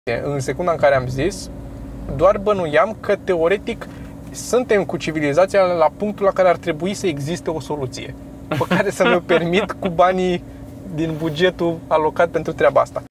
În secunda în care am zis, doar bănuiam că teoretic suntem cu civilizația la punctul la care ar trebui să existe o soluție pe care să mi-o permit cu banii din bugetul alocat pentru treaba asta.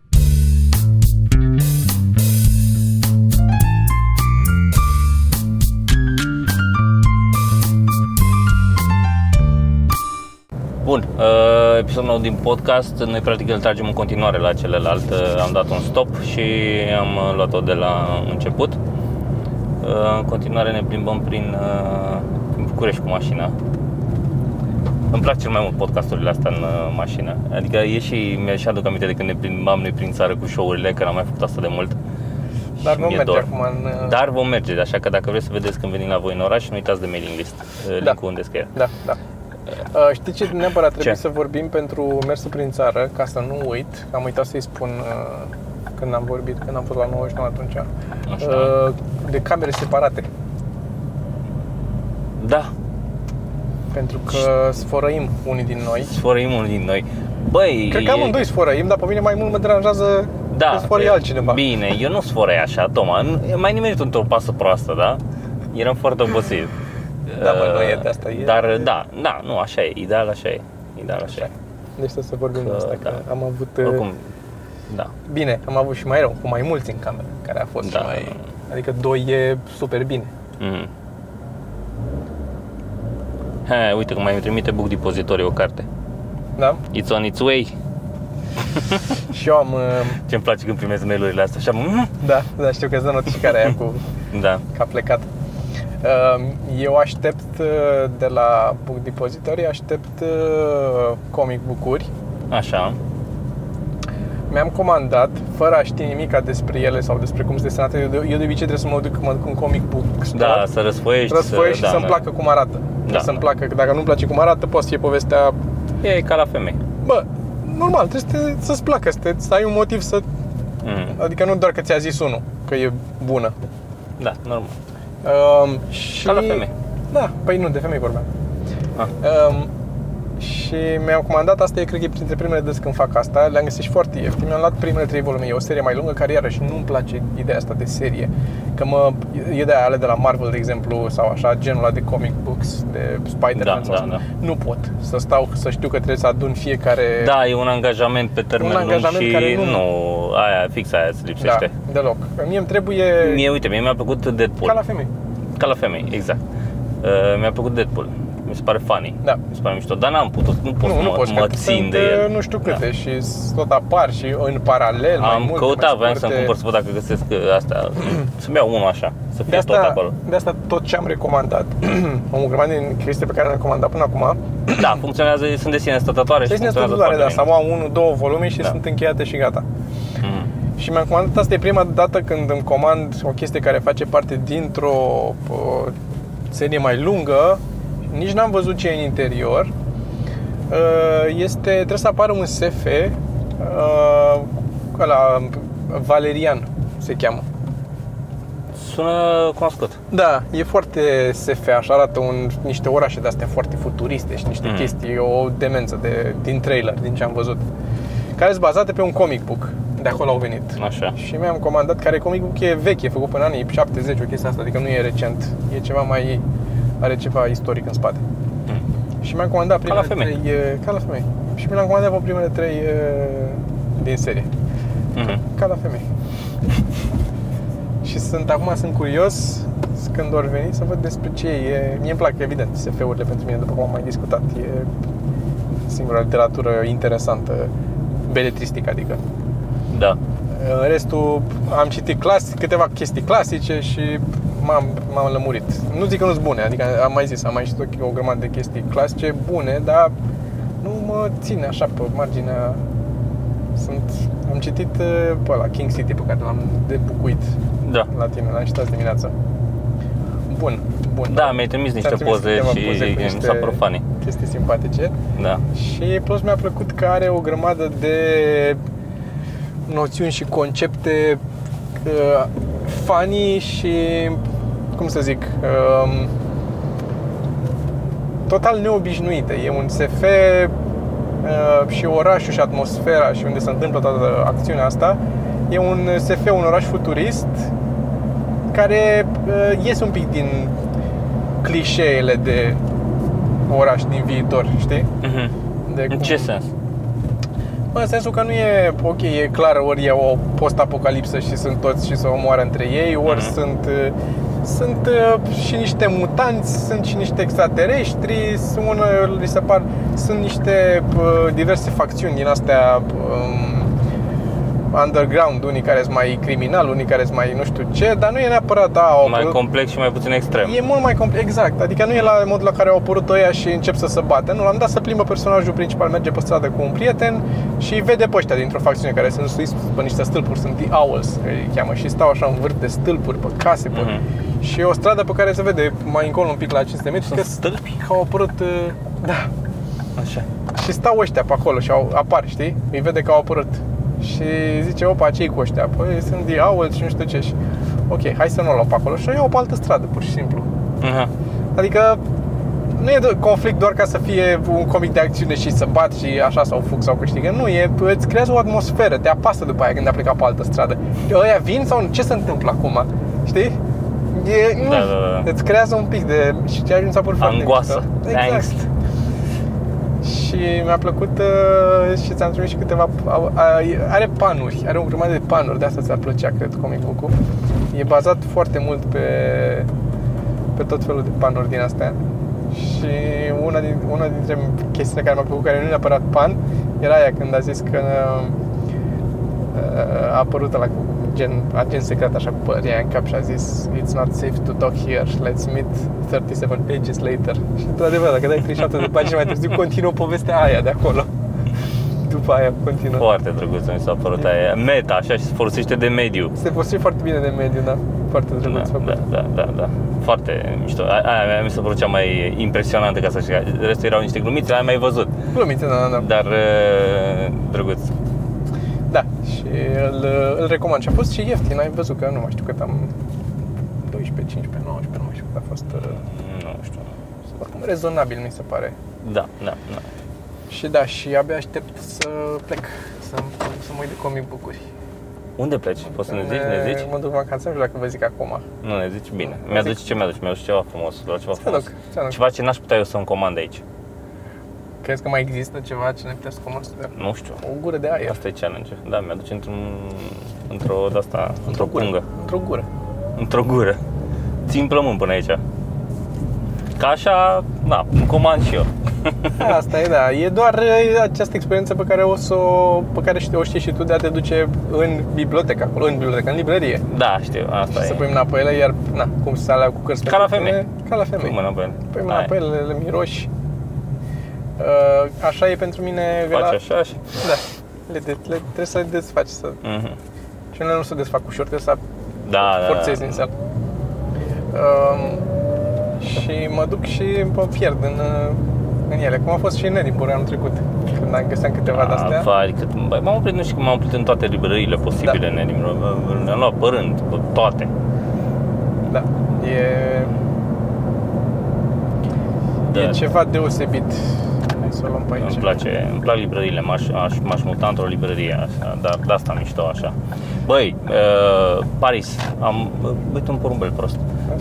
Bun, episodul nou din podcast, noi practic îl tragem în continuare la celălalt. Am dat un stop și am luat-o de la început. În continuare ne plimbăm prin București cu mașina. Îmi plac cel mai mult podcasturile astea în mașină. Adică e și mi-și aduc aminte de când ne plimbam noi prin țară cu show-urile, că n-am mai făcut asta de mult. Dar vom merge acum în... Dar vom merge, așa că dacă vreți să vedeți când venim la voi în oraș, nu uitați de mailing list. Link-ul unde scrie. Da. Știi ce neapărat trebuie să vorbim pentru mersul prin țară, ca să nu uit, am uitat să-i spun când am vorbit, când am fost la 99 atunci, de camere separate. Da. Pentru că sfărăim unii din noi. Băi, cred că amândoi sfărăim, dar pe mine mai mult mă deranjează că sfărăi altcineva. Bine, eu nu sfărăi așa, Toma, mai nimerit într-o pasă proastă, da? Eram foarte obosit. Da, mă, nu e de asta. Dar nu, așa e, ideal așa e. Deci să vorbim de asta, că am avut... Oricum, da. Bine, am avut și mai rău, cu mai mulți în cameră, care a fost și mai... Adică 2 e super bine. Uite că mai îmi trimite Book Depository o carte. Da? It's on its way. Și eu am... Ce-mi place când primesc mail-urile astea, așa... Da, știu că îți dă notificarea aia cu... Da. Că a plecat. Eu aștept de la Book Depository, comic book-uri. Așa. Mi-am comandat, fără a ști nimica despre ele sau despre cum se desenate. Eu de obicei trebuie să mă duc un comic book store. Da, să răsfoiești și să-mi placă cum arată. Să-mi placă, că dacă nu-mi place cum arată, poate să fie povestea... E ca la femei. Bă, normal, trebuie să-ți placă, să ai un motiv să... Adică nu doar că ți-a zis unul, că e bună. Da, normal. Ca la femei. Da, păi nu, de femei vorbeam. Și mi-am comandat, asta e, cred că e printre primele dăți când fac asta. Le-am găsit și foarte ieftin. Mi-am luat primele 3 volume. E o serie mai lungă, care iarăși nu-mi place ideea asta de serie. Că e de ale de la Marvel, de exemplu, sau așa, genul ăla de comic books, de Spider-Man sau așa. Nu pot să stau, să știu că trebuie să adun fiecare... Da, e un angajament pe termen lung și care fix aia îți lipsește. Da, deloc. Mie îmi trebuie... Mie mi-a plăcut Deadpool. Ca la femei, exact. Mi-a plăcut Deadpool. Mi se pare funny. Da. Mi se pare mișto, dar nu pot să mă țin de el. Nu știu câte și tot apar și în paralel. Am căutat, voiam să-mi cumpăr să văd dacă găsesc asta. Să-mi iau unul așa, să fie tot acolo. De asta tot ce am recomandat, o grămadă din chestii pe care le-am recomandat până acum. Da, funcționează, sunt de sine stătătoare și funcționează foarte bine. Să am 1-2 volume și sunt încheiate și gata. Și mi-am comandat, asta e prima dată când îmi comand o chestie care face parte dintr-o serie mai lungă. Nici n-am văzut ce e în interior. Trebuie să apară un SF, ăla, Valerian se cheamă. Sună cunoscut. Da, e foarte SF, așa arată niște orașe de-astea foarte futuriste și niște chestii, o demență din trailer, din ce am văzut, care sunt bazate pe un comic book. De acolo au venit. Așa. Și mi-am comandat, care comic book e vechi, e făcut până în anii 70, o chestie asta, adică nu e recent, e ceva mai... are ceva istoric în spate. Și mi-am comandat primele 3... Ca la femei. Și mi-am comandat pe primele 3 din serie. Ca la femei. Și acum sunt curios când or veni să văd despre ce e. Mie îmi plac, evident, SF-urile pentru mine, după cum am mai discutat. E singura literatură interesantă, beletristică, adică. Da. În restul am citit câteva chestii clasice și m-am lămurit. Nu zic că nu sunt bune, adică am mai citit o grămadă de chestii clasice bune, dar nu mă ține așa pe marginea. Am citit pe ăla, King City, pe care l-am debucuit la tine, l-am citit azi dimineața. Bun. Da, mi-ai trimis niște poze și mi s-a părut funny. Chestii simpatice. Da. Și plus mi-a plăcut că are o grămadă de noțiuni și concepte funny și, cum să zic, total neobișnuite. E un SF și orașul și atmosfera și unde se întâmplă toată acțiunea asta E un SF, un oraș futurist care iese un pic din clișeele de oraș din viitor, știi? În ce sens? În sensul că nu e ok, e clar, ori e o post-apocalipsă și sunt toți și se omoară între ei, ori sunt și niște mutanți, sunt și niște extraterestri, sunt niște diverse facțiuni din astea underground, unii care sunt mai criminali, unii care sunt mai nu știu ce, dar nu e neapărat mai complex și mai puțin extrem. E mult mai complex, exact. Adică nu e la modul la care au apărut ăia și încep să se bată. Nu, l-am dat să plimbă personajul principal, merge pe stradă cu un prieten și vede pe ăștia dintr-o facțiune care sunt suiți pe niște stâlpuri, sunt The Owls, îi cheamă, și stau așa în vârf de stâlpuri, pe case, pe... Și e o stradă pe care se vede mai încolo un pic la 500 metri că stâlpi că au apărut, da. Așa. Și stau ăștia pe acolo și apar, știi? Îi vede că au apărut. Și zice, opa, ce-i cu ăștia? Păi sunt The Owls și nu știu ce. Și ok, hai să nu o luau pe acolo și o iau pe altă stradă, pur și simplu. Adică nu e conflict doar ca să fie un comic de acțiune și să bat și așa sau fug sau câștigă. Nu, îți creează o atmosferă, te apasă după aia când a plecat pe altă stradă. Ăia vin sau ce se întâmplă acum? Știi? Îți creează un pic de... și ce ajungi să apăr foarte angoasă, exact. angst. Și mi-a plăcut și ți-am trimis și câteva... Are panuri, are o grămadă de panuri, de asta ți-ar plăcea, cred, comic book-ul. E bazat foarte mult pe tot felul de panuri din astea. Și una dintre chestiile care mi-a plăcut, care nu e neapărat pan, era aia când a zis că a apărut ăla cu gen agent secret așa cu părerea în cap și a zis "It's not safe to talk here, let's meet 37 pages later". Și într-adevăr, dacă dai 37 de pagini mai târziu, continuă povestea aia de acolo. După aia continuă. Foarte drăguț mi s-a părut aia. Meta, așa, și se folosește de mediu. Se folosește foarte bine de mediu, da. Foarte drăguț făcut. Da. Foarte mișto. Aia mi s-a părut cea mai impresionantă, ca să știi. Restul erau niște glumițe, aia mai văzut. Glumițe, da. Dar drăguț. Da, și îl recomand. Și a fost și ieftin, ai văzut că nu mai știu cât am... 12, 15, 19, nu mai știu cât a fost... Nu știu. Oricum rezonabil mi se pare. Da. Și da, și abia aștept să plec, să mă uit de comic book-uri. Unde pleci? Poți să ne zici? Mă duc vacanță, nu știu dacă vă zic acum. Nu ne zici? Bine. Mi-aduci ce mi-aduci? Mi-aduci ceva frumos, ceva frumos. Ceva ce n-aș putea eu să-mi comand aici. Crezi că mai există ceva ce ne putea să comand? Nu știu. O gură de aer. Asta e challenge. Da, mi-aduce într-o pungă. Într-o gură. Țin plămân până aici. Ca așa, da, îmi comand și eu. Asta e, da. E doar această experiență pe care o știi și tu, de a te duce în bibliotecă, acolo, în librărie. Da, știu, asta și să pui mâna pe ele, iar, cum să alea cu cărți. Ca la femei. Pui mâna pe ele. Pui mâna pe ele, le miroși. Așa e pentru mine. Faci așa și... Da. Trebuie să le desfaci. Și unele nu se desfac ușor, trebuie să forțezi din sală. Și mă duc și mă pierd în ele, cum a fost și în Edinburgh anul trecut, când găseam câteva de-astea. M-am oprit, nu știu cum m-am oprit în toate librăriile posibile în Edinburgh, le-am luat pe rând, toate. Da, e ceva deosebit. Hai să o luăm pe aici. Îmi plac librăriile, m-aș muta într-o librărie așa, dar de asta mișto așa. Băi, Paris, uite un porumbel prost.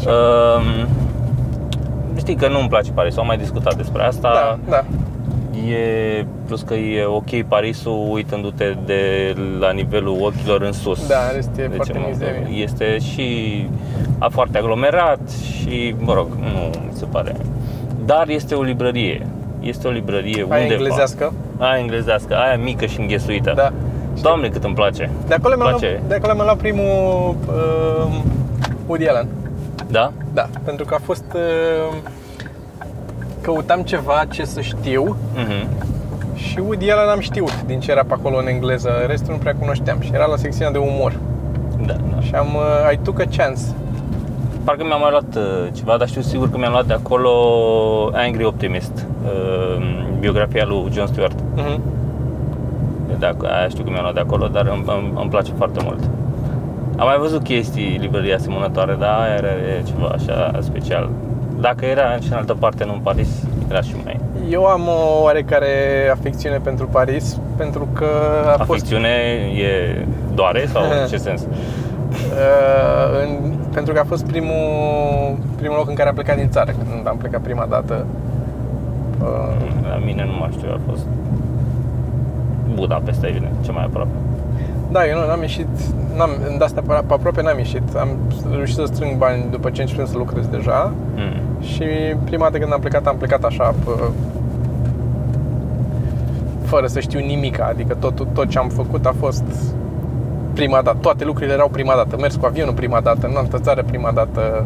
Știi că nu-mi place Paris, am mai discutat despre asta. Da. Plus că e ok Parisul uitându-te de la nivelul ochilor în sus. Da, este foarte mizerie. Este și foarte aglomerat și, mă rog, nu mi se pare. Dar este o librărie. Este o librărie undeva. Aia englezească, aia mică și înghesuită. Da. Doamne, cât îmi place. De acolo mi-am luat primul Woody Allen. Da? Da, pentru că a fost... căutam ceva ce să știu și Woody Allen am știut din ce era pe acolo în engleză, restul nu prea cunoșteam și era la secțiunea de umor. Da. Și I took a chance. Parcă mi-am mai luat ceva, dar știu sigur că mi-am luat de acolo Angry Optimist, biografia lui Jon Stewart. Da, aia știu că mi-am luat de acolo, dar îmi place foarte mult. Am mai văzut chestii, librării asemănătoare, dar aia era ceva așa special. Dacă era în altă parte, nu în Paris, era și mai... Eu am o oarecare afecțiune pentru Paris, pentru că a fost... Afecțiune e doare sau în ce sens? Pentru că a fost primul loc în care am plecat din țară, când am plecat prima dată. La mine nu mai știu, a fost Budapesta, evident, ce mai aproape. Da, eu nu n-am ieșit, de astea pe aproape n-am ieșit. Am reușit să strâng bani după ce începem să lucrez deja. Și prima dată când am plecat așa, fără să știu nimic, adică tot ce am făcut a fost prima dată. Toate lucrurile erau prima dată. Mers cu avionul prima dată, în altă țară prima dată.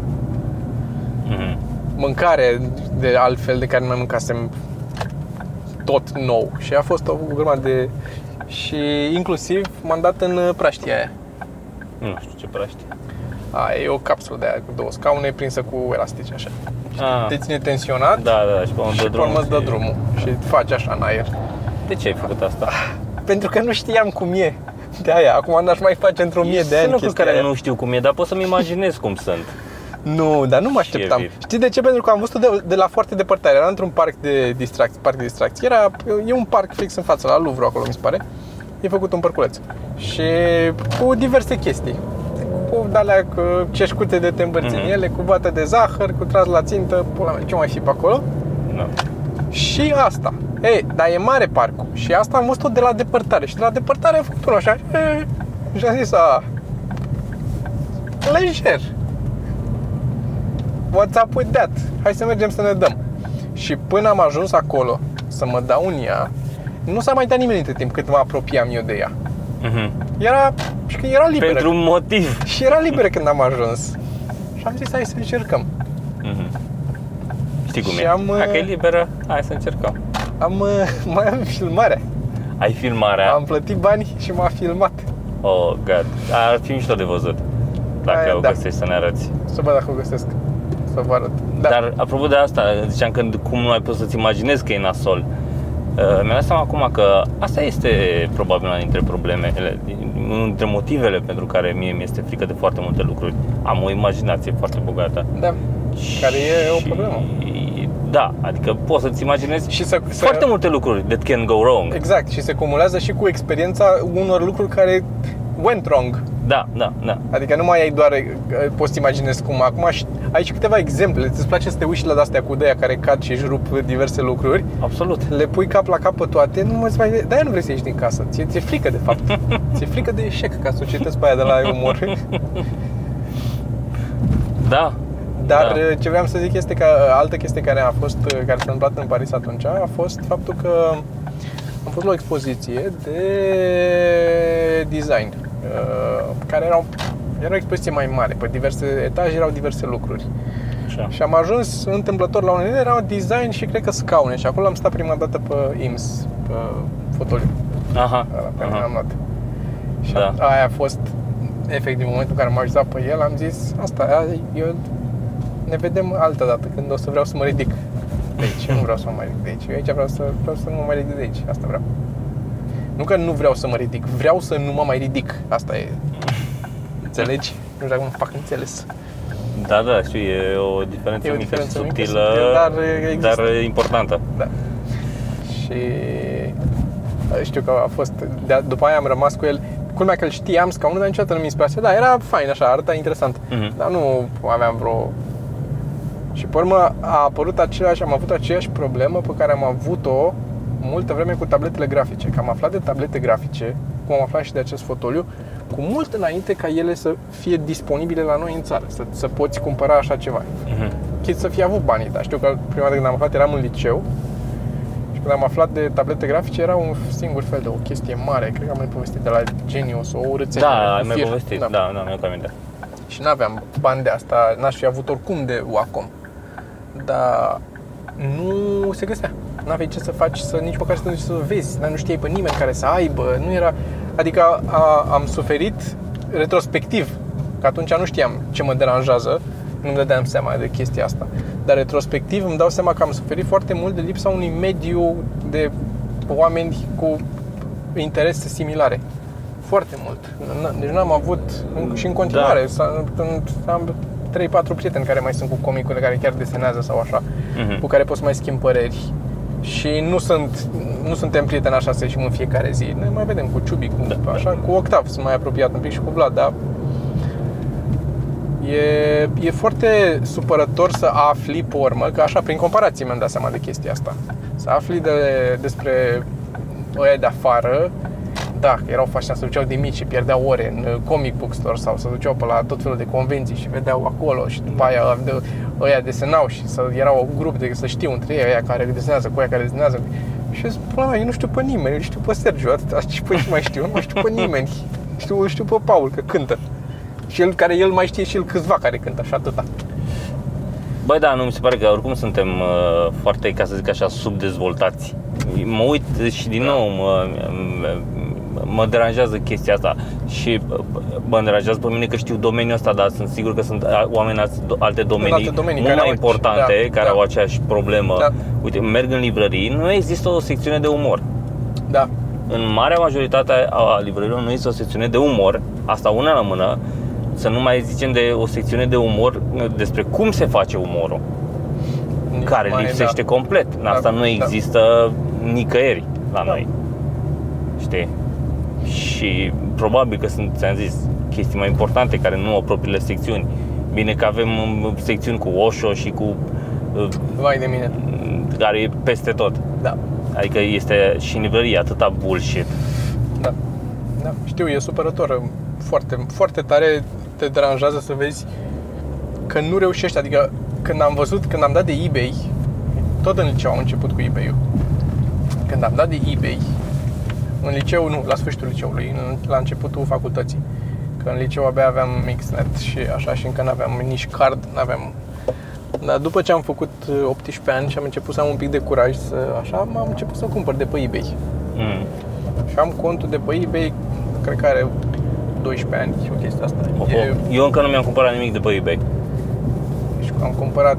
Mâncare de altfel de care nu mai mâncasem, tot nou. Și a fost o grămadă de... Și inclusiv m-am dat în praștia aia. Nu știu ce praștie. E o capsulă de aia cu 2 scaune prinsă cu elastice așa. Te ține tensionat. Da, și pe urmă îți dă drumul și îți faci așa în aer. De ce ai făcut asta? Pentru că nu știam cum e. De aia, acum n-aș mai face într-o mie de ani. Sunt lucruri care nu știu cum e, dar pot să-mi imaginez cum sunt. Nu, dar nu mă așteptam. Știi de ce? Pentru că am văzut-o de la foarte depărtare. Era într-un parc de distracții. E un parc fix în față, la Louvre acolo, mi se pare. E făcut un parculeț. Și cu diverse chestii. Cu de-alea ceșcute de te îmbărți în ele, cu bată de zahăr, cu tras la țintă, pula mea, ce mai fi pe acolo? Da. Și asta. Dar e mare parcul. Și asta am văzut-o de la depărtare. Și de la depărtare am făcut unul așa. Și am zis, lejer. What's up with that? Hai să mergem să ne dăm. Și până am ajuns acolo să mă dau în ea, nu s-a mai dat nimeni între timp cât mă apropiam eu de ea. Era liberă. Pentru un motiv. Și era liberă când am ajuns. Și am zis, hai să încercăm. Știi cum e? Dacă e liberă, hai să încercăm. Mai am filmarea. Ai filmarea? Am plătit bani și m-a filmat. Oh, God. Ar fi mișto de văzut. Dacă o găsești să ne arăți. Să văd dacă o găsesc. Să vă arăt. Da. Dar apropo de asta, ziceam că cum nu ai putut să-ți imaginezi că e nasol. Mi-am dat seama acum că asta este probabil una dintre problemele, unul dintre motivele pentru care mie mi-este frică de foarte multe lucruri. Am o imaginație foarte bogată. Da, care e o problemă. Da, adică poți să-ți imaginezi și foarte multe lucruri that can go wrong. Exact, și se cumulează și cu experiența unor lucruri care went wrong. Da. Adică nu mai ai doar, poți să imaginezi cum. Acum ai și câteva exemple. Îți place să te uiți la de-astea cu de-aia care cad și își rup diverse lucruri. Absolut. Le pui cap la cap pe toate, de-aia nu vrei să ieși din casă. Ți-e frică de fapt. Ți-e frică de eșec, ca societăți pe aia de la umor. Da. Dar ce vreau să zic este că altă chestie care s-a întâmplat în Paris atunci a fost faptul că am fost la o expoziție de design, care era o expoziție mai mare, pe diverse etaje erau diverse lucruri. Așa. Și am ajuns întâmplător la unele, era un design și cred că scaune și acolo am stat prima dată pe IMS, pe fotoliu. Pe care am luat. Și aia a fost efectiv momentul în care m-am ajutat pe el, am zis, eu ne vedem altă dată când o să vreau să mă ridic de aici. Eu nu vreau să mă mai ridic de aici. Eu aici vreau să nu mă mai ridic de aici. Asta vreau. Nu că nu vreau să mă ridic, vreau să nu mă mai ridic. Asta e. Înțelegi? Nu știu dacă mă fac înțeles. Da, știu, e o diferență mică și subtilă, dar importantă. Da. Și știu că a fost, după aia am rămas cu el. Culmea că îl știam, scaunul, dar niciodată nu mi-i place. Da, era fain așa, arăta interesant. Dar nu aveam vreo... Și pe urmă am avut aceeași problemă pe care am avut-o multă vreme cu tabletele grafice. Că am aflat de tablete grafice, cum am aflat și de acest fotoliu, cu mult înainte ca ele să fie disponibile la noi în țară, să poți cumpăra așa ceva. Chit să fie avut banii, dar știu că prima dată când am aflat eram în liceu și când am aflat de tablete grafice era un singur fel de o chestie mare, cred că am mai povestit de la Genius, o urățenie. Da, ai mai povestit, da, mi-am aminte. Și n-aveam bani de asta, n-aș fi avut oricum de Wacom. Dar nu se găsea. N-aveai ce să faci, nici măcar să te duci să vezi, nu știai pe nimeni care să aibă, nu era... Adică am suferit retrospectiv, că atunci nu știam ce mă deranjează, nu-mi dădeam seama de chestia asta. Dar retrospectiv îmi dau seama că am suferit foarte mult de lipsa unui mediu de oameni cu interese similare. Foarte mult. Deci n-am avut, și în continuare, am 3-4 prieteni care mai sunt cu comicurile, care chiar desenează sau așa, cu care poți să mai schimbi păreri. Și nu suntem prieteni așa să ieșim în fiecare zi. Ne mai vedem cu Ciubi, așa, cu Octav sunt mai apropiat un pic și cu Vlad, dar e foarte supărător să afli pe urmă, că așa, prin comparație mi-am dat seama de chestia asta. Să afli despre ăia de afară, da, că erau fascinați, se duceau de mici și pierdeau ore în comic book store sau se duceau pe la tot felul de convenții și vedeau acolo și după aia ăia desenau și erau un grup de să știu între ei, ăia care desenează cu ăia care desenează. Și eu zic, eu nu știu pe nimeni, îl știu pe Sergiu, atâta, și pe ce mai știu, nu mai știu pe nimeni. Știu pe Paul că cântă. Și el mai știe și el câțiva care cântă și atâta. Băi, da, nu mi se pare că oricum suntem foarte, ca să zic așa, subdezvoltați. Mă uit și din nou mă deranjează chestia asta și mă deranjează pe mine că știu domeniul ăsta, dar sunt sigur că sunt oameni alte domenii mult mai importante care au aceeași problemă. Da. Uite, merg în librării, nu există o secțiune de umor. Da. În marea majoritate a librărilor nu există o secțiune de umor, asta una la mână, să nu mai zicem de o secțiune de umor despre cum se face umorul, care lipsește complet. Asta nu există nicăieri la noi. Știi? Și probabil că sunt, ți-am zis, chestii mai importante care nu au propriile secțiuni. Bine că avem secțiuni cu Osho și cu vai de mine, care e peste tot. Da. Adică este și în librărie atâta bullshit. Da. Da, știu, e supărător. Foarte, foarte tare te deranjează să vezi că nu reușești. Adică când am dat de eBay, tot în liceu am început cu eBay-ul. Când am dat de eBay în liceu, nu, la sfârșitul liceului, la începutul facultății. Că în liceu abia aveam Mixnet și așa, și încă n-aveam nici card, n-aveam. Dar după ce am făcut 18 ani și am început să am un pic de curaj așa, am început să cumpăr de pe eBay. Și am contul de pe eBay, cred că are 12 ani și o chestie asta. Eu încă nu mi-am cumpărat nimic de pe eBay. Și am cumpărat,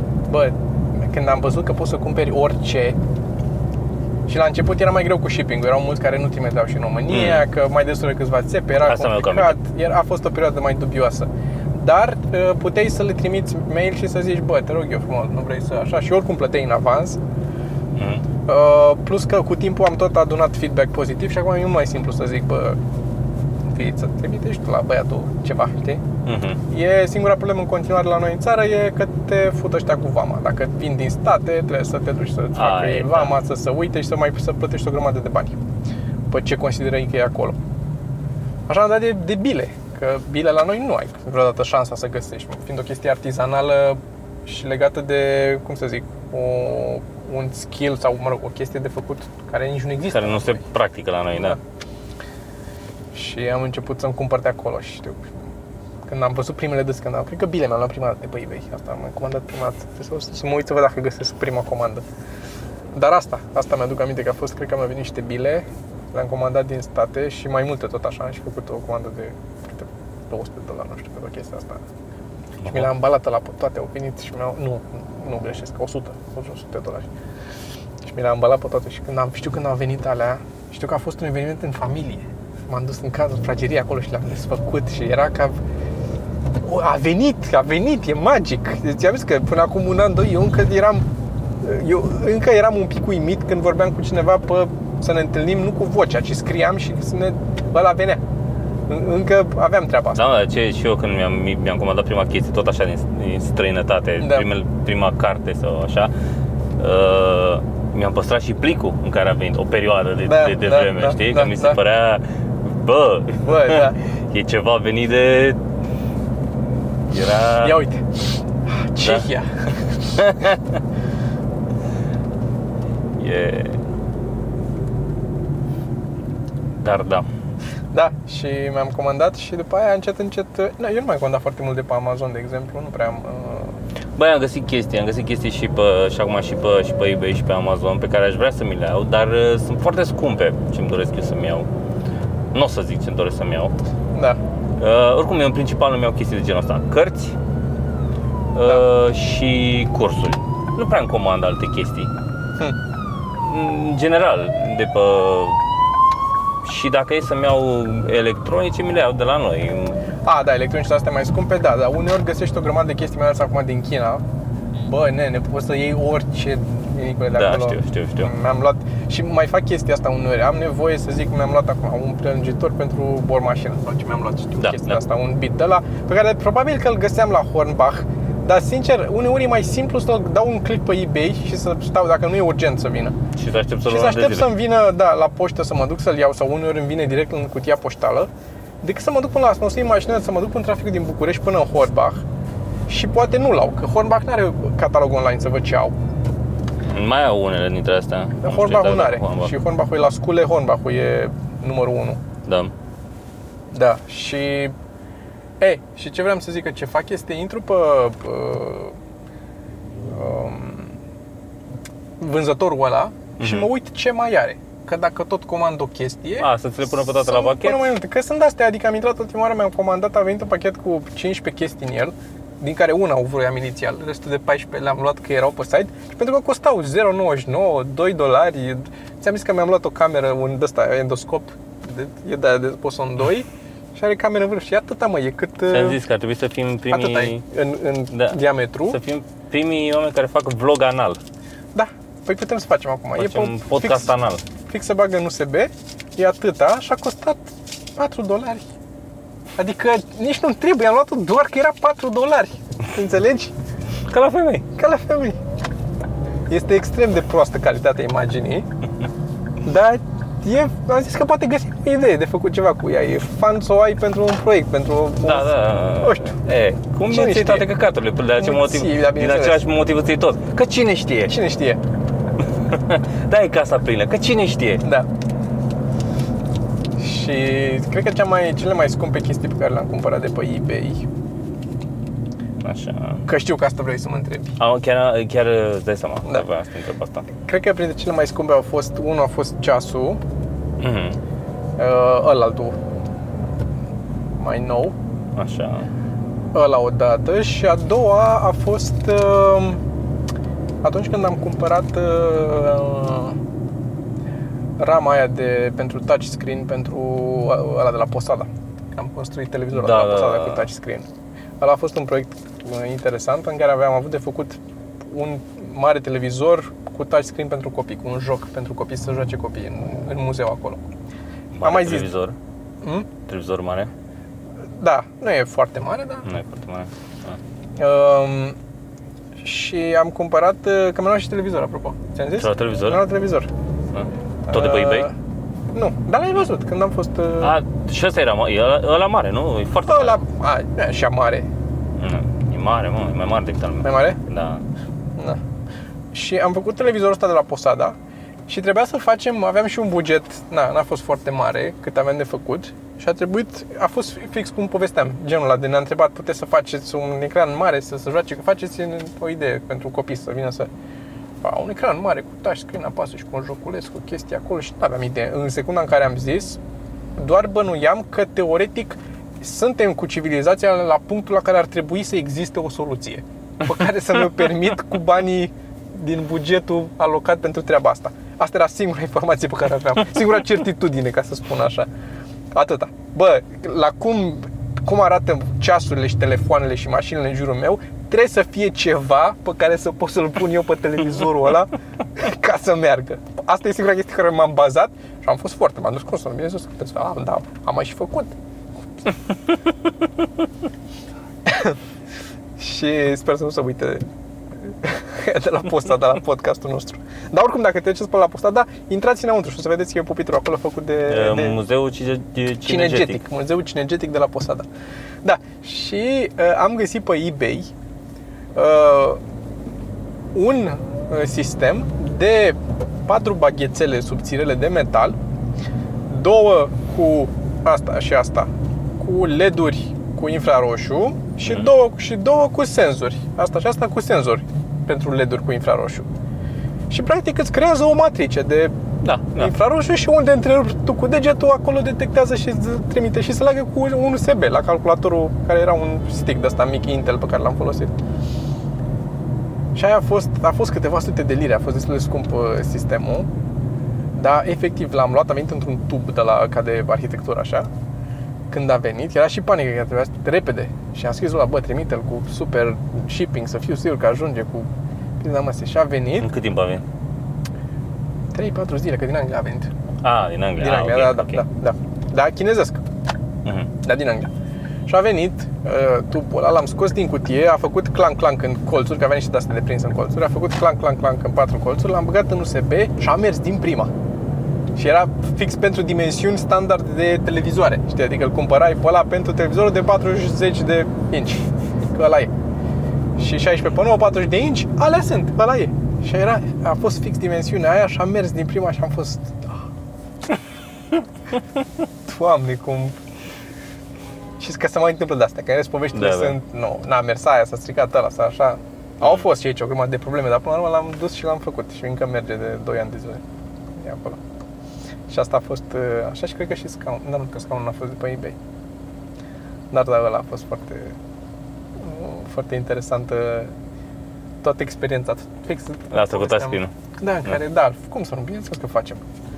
când am văzut că poți să cumperi orice. Și la început era mai greu cu shipping-ul, erau mulți care nu trimiteau și în România, că mai destul de câțiva țepe, era complicat, a fost o perioadă mai dubioasă. Dar puteai să le trimiți mail și să zici, te rog eu frumos, nu vrei să așa, și oricum plăteai în avans. Plus că cu timpul am tot adunat feedback pozitiv și acum e mult mai simplu să zic, să trimitești tu la băiatul ceva, știi? E singura problemă în continuare la noi în țară, e că te fută ăștia cu vama. Dacă vin din state, trebuie să te duci să-ți facă vama, să se uite și să plătești o grămadă de bani pe ce considerăi că e acolo. Așa am dat de bile, că bile la noi nu ai vreodată șansa să găsești, fiind o chestie artizanală și legată de, cum să zic, un skill sau, o chestie de făcut care nici nu există. Care nu se practică la noi, da. Și am început să-mi cumpăr de acolo și știu, când am văzut primele cred că bile mi-am luat prima dată de pe eBay. Asta am comandat prima dată. Să mă uit să văd dacă găsesc prima comandă. Dar asta mi-aduc aminte că a fost, cred că mi-au venit niște bile, le-am comandat din state și mai multe tot așa, și făcut o comandă de $200, nu știu, pe chestia asta. Și mi le-am ambalat la toate, au venit și nu greșesc, $100. Și mi le-am ambalat pe toate și când am venit alea, știu că a fost un eveniment în familie. M-am dus în cazul fragerie acolo și le-am desfăcut și era ca a venit, e magic. Deci am zis că până acum un an, doi, eu încă eram un pic uimit când vorbeam cu cineva să ne întâlnim, nu cu vocea, ci scriam și ăla venea. Încă aveam treaba asta. Da, ce și eu când mi-am comandat prima chestie, tot așa din străinătate, prima carte sau așa, mi-am păstrat și plicul în care a venit o perioadă de vreme, știi? Că mi se părea, da. E ceva venit de... Era... Ia uite, Cehia. Dar da. Da, și mi-am comandat și după aia încet, eu nu mai comandat foarte mult de pe Amazon, de exemplu, nu prea am... Băi, am găsit chestii și acum și pe eBay și pe Amazon pe care aș vrea să mi le iau, dar sunt foarte scumpe ce-mi doresc eu să-mi iau. Nu o să zic ce-mi doresc să-mi iau. Da. Oricum, eu în principal îmi iau chestii de genul ăsta, cărți și cursuri. Nu prea îmi comand alte chestii. În general, de pe... Și dacă e să-mi iau electronice, mi le iau de la noi. Da, electronicele astea mai scumpe, dar uneori găsești o grămadă de chestii, mai ales acum din China, bă, nene, poți să iei orice vinicule de Da, acolo. știu. Mi-am luat și mai fac chestia asta uneori. Am nevoie să zic că mi-am luat acum un prelungitor pentru bormașină sau ce mi-am luat, știu, chestia asta, un bit de ăla pe care probabil că îl găseam la Hornbach. Dar sincer, uneori e mai simplu să dau un click pe eBay și să stau, dacă nu e urgent să vină. Și să aștept să-l Și să aștept să-mi vină, la poștă să mă duc să-l iau sau uneori îmi vine direct în cutia poștală, decât să mă duc până la să iei mașină, să mă duc în traficul din București până în Hornbach și poate nu l-au, că Hornbach nu are catalog online să văd ce au. Mai au unele dintre astea. Hornbach nu are. Și Hornbach e la Scule, Hornbach e numărul 1. Da. Da, și și ce vreau să zic, că ce fac este intru pe vânzătorul ăla și mă uit ce mai are. Că dacă tot comand o chestie, să ți le pună pe toate la pachet? Mai multe. Că sunt astea, adică am intrat ultima oară, mi-am comandat, a venit un pachet cu 15 chestii în el, din care una o vroiam inițial, restul de 14 le-am luat că erau pe site și pentru că costau 0,99, $2. Ți-am zis că mi-am luat o cameră, un ăsta endoscop, de Poson 2 și are cameră în vârf și atâta, mă, e cât... Ți-am zis că ar trebui să fim primii... Atâta în diametru. Să fim primii oameni care fac vlog anal. Da, păi putem să facem acum. Facem podcast anal. Fix se bagă în USB, e atâta și a costat $4. Adică nici nu trebuie, am luat-o doar că era $4. Înțelegi? Ca la femei. Ca la femei. Este extrem de proastă calitatea imaginii, dar am zis că poate găsi o idee de făcut ceva cu ea. E fan să o ai pentru un proiect, pentru Da. Nu știu. Cum nu ții toate căcaturile? Din același motiv îți iei tot. Că cine știe? Cine știe? Da, e casa plină. Că cine știe? Da. Și cred că cele mai scumpe chestii pe care le-am cumpărat de pe eBay. Așa. Că știu că asta vrei să mă întrebi. Chiar îți dai seama. Da. Vreau să te întreb asta. Cred că printre cele mai scumpe unul a fost ceasul. Ălaltul mai nou. Așa. Ăla o dată și a doua a fost atunci când am cumpărat rama aia pentru touchscreen pentru ăla de la Posada. Am construit televizorul de la Posada cu touchscreen. Ăla a fost un proiect interesant în care am avut de făcut un mare televizor cu touchscreen pentru copii, cu un joc pentru copii să joace copiii în muzeu acolo. Am mai zis. Televizor? Televizor mare? Da, nu e foarte mare, dar... Nu e foarte mare. Și am cumpărat, că mi-am luat și televizor, apropo. Ți-am zis? Și la televizor? Mi-am luat televizor. Tot de pe eBay? Nu, dar l-ai văzut când am fost... Și ăsta era ăla mare, nu? E foarte mare. Nu e așa mare. E mare, mă, e mai mare decât al meu. Mai mare? Da. Și am făcut televizorul ăsta de la Posada și trebuia să facem, aveam și un buget, n-a fost foarte mare cât aveam de făcut și a fost fix cum povesteam, genul ăla de ne-a întrebat, puteți să faceți un ecran mare să se joace, că faceți o idee pentru copii să vină să... un ecran mare cu touchscreen, apasă și cu un joculeț, cu chestii acolo și nu aveam idee. În secunda în care am zis, doar bănuiam că teoretic suntem cu civilizația la punctul la care ar trebui să existe o soluție pe care să mi-o permit cu banii din bugetul alocat pentru treaba asta. Asta era singura informație pe care aveam, singura certitudine, ca să spun așa. Atâta. Bă, la cum arată ceasurile și telefoanele și mașinile în jurul meu, trebuie să fie ceva pe care să pot să-l pun eu pe televizorul ăla ca să meargă. Asta e singura chestie care m-am bazat și am fost m-am dus consum, bineînțeles că puteți să da, am mai și făcut. Și sper să nu se uite de la Postada, la podcastul nostru. Dar oricum, dacă treceți pe la Postada, intrați înăuntru și o să vedeți că e pupitrul acolo făcut de Muzeul Cinegetic. Muzeul Cinegetic de la Posada. Da, și am găsit pe eBay un sistem de 4 baghețele subțirele de metal, 2 cu asta și asta, cu LED-uri cu infraroșu și două cu senzori. Asta și asta cu senzori pentru LED-uri cu infraroșu. Și practic îți creează o matrice de infraroșu și unde întrerupi tu cu degetul, acolo detectează și îți trimite și se leagă cu un USB la calculatorul care era un stick de ăsta mic Intel pe care l-am folosit. Și aia a fost câteva sute de lire, a fost destul de scump sistemul. Dar efectiv l-am luat, am venit într-un tub de la, ca de arhitectură așa. când a venit, era și panică că trebuia repede. Și am scris la bă, trimite-l cu super shipping, să fiu sigur că ajunge cu pizda măsie. Și a venit. În cât timp a venit? 3-4 zile, că din Anglia a venit. Din Anglia. Din Anglia, okay, da. Da, chinezesc. Da, din Anglia. Și a venit, tubul ăla l-am scos din cutie, a făcut clank-clank în colțuri, că avea niște de-astea de prins în colțuri, a făcut clank-clank în 4 colțuri, l-am băgat în USB și a mers din prima. Și era fix pentru dimensiuni standard de televizoare, știi? Adică îl cumpărai pe ăla pentru televizorul de 40 de inch, că ăla e. Și 16 pe 9, 40 de inch, alea sunt, ăla e. Și a fost fix dimensiunea aia și a mers din prima și am fost... Doamne, cum... Și că se mai întâmplă de-astea, că în rest poveștile sunt... Nu, n-a mers aia, s-a stricat ăla, sau așa. Au fost și aici o grămadă de probleme, dar până la urmă l-am dus și l-am făcut. Și încă merge de 2 ani de zile. E acolo. Și asta a fost așa și cred că și scaun. Nu, că scaunul a fost de pe eBay. Dar ăla a fost foarte... foarte interesantă toată experiența. Fix, la asta cu touchscreen-ul. Da, în care, da, cum să nu, bineînțeles că facem.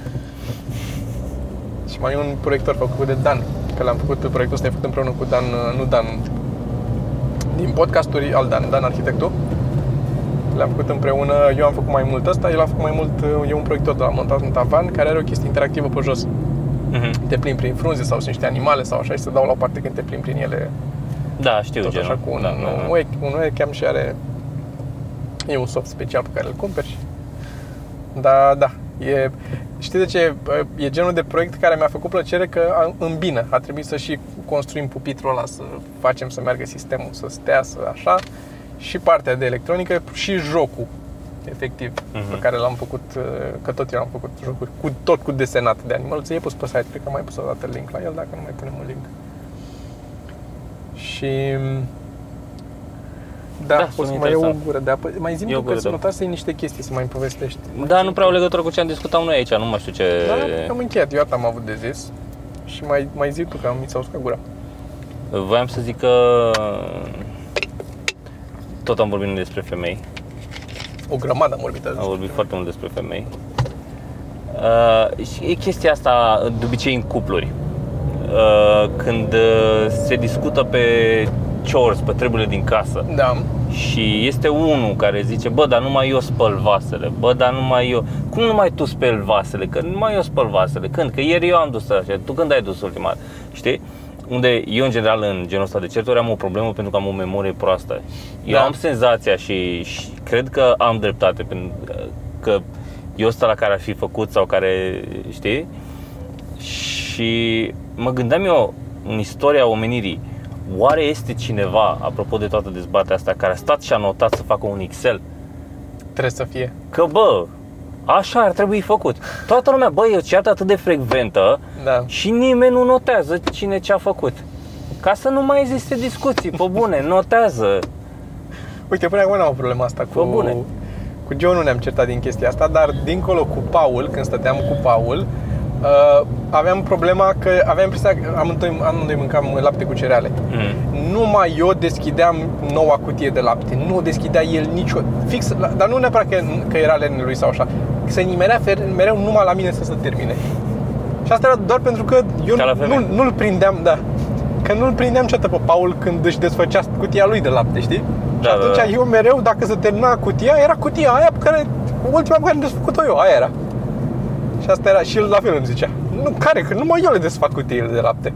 Și mai e un proiector făcut de Dan, că l-am făcut, proiectul ăsta e făcut împreună cu Dan, nu Dan din podcasturi, al Dan arhitectul. Le-am făcut împreună, eu am făcut mai mult ăsta, el a făcut mai mult, e un proiector de la montat în tavan, care are o chestie interactivă pe jos. Te plimbi prin frunze sau sunt niște animale sau așa și se dau la o parte când te plimbi prin ele. Da, știu tot genul. Așa cu un webcam și are... E un soft special pe care îl cumperi. Da, e... Știi de ce? E genul de proiect care mi-a făcut plăcere că îmbină. A trebuit să și construim pupitrul ăla, să facem să meargă sistemul, să stea, să așa. Și partea de electronică și jocul, efectiv, pe care l-am făcut, că tot eu am făcut jocuri, tot cu desenat de animăluțe. E pus pe site, cred că am mai pus o dată link la el, dacă nu mai punem un link. Și... Da, o să mai iau o gură de apă. Mai zi-mi tu că ți-o notasei niște chestii să mai povestești. Da, nu prea o legătură cu ce am discutat noi aici, nu mai știu ce... Da, am încheiat, eu am avut de zis. Și mai zi tu, că mi s-a uscat gura. Voiam să zic că... Tot am vorbit despre femei. O grămadă am vorbit. Am vorbit foarte mult despre femei. Și e chestia asta de obicei în cupluri. Când se discută pe chores, pe treburile din casă. Da. Și este unul care zice: bă, dar numai eu spăl vasele. Bă, dar numai eu. Cum numai tu speli vasele? Că numai eu spăl vasele. Când? Că ieri eu am dus așa. Tu când ai dus ultima dată? Știi? Unde eu în general în genul ăsta de certuri am o problemă pentru că am o memorie proastă. Eu am senzația și cred că am dreptate, pentru că eu ăsta la care ar fi făcut sau care, știi? Și mă gândeam eu în istoria omenirii, oare este cineva, apropo de toată dezbaterea asta, care a stat și a notat să facă un Excel? Trebuie să fie. Că bă, așa ar trebui făcut. Toată lumea, bă, e o ceartă atât de frecventă și nimeni nu notează cine ce a făcut. Ca să nu mai existe discuții, pe bune, notează. Uite, până acum n-am o problemă asta cu John, nu ne-am certat din chestia asta, dar dincolo cu Paul, când stăteam cu Paul, aveam problema că aveam impresia că amândoi mâncam lapte cu cereale. Numai eu deschideam noua cutie de lapte, nu o deschidea el fix, dar nu neapărat că era lenul lui sau așa, se nimerea mereu numai la mine să se termine. Și asta era doar pentru că eu nu-l prindeam, că nu-l prindeam niciodată pe Paul când își desfăcea cutia lui de lapte, știi? Și atunci eu mereu, dacă se termina cutia, era cutia aia pe care, ultima pe care am desfăcut-o eu, aia era. Și asta era, și el la fel îmi zicea: că numai eu le desfac cutiile de lapte.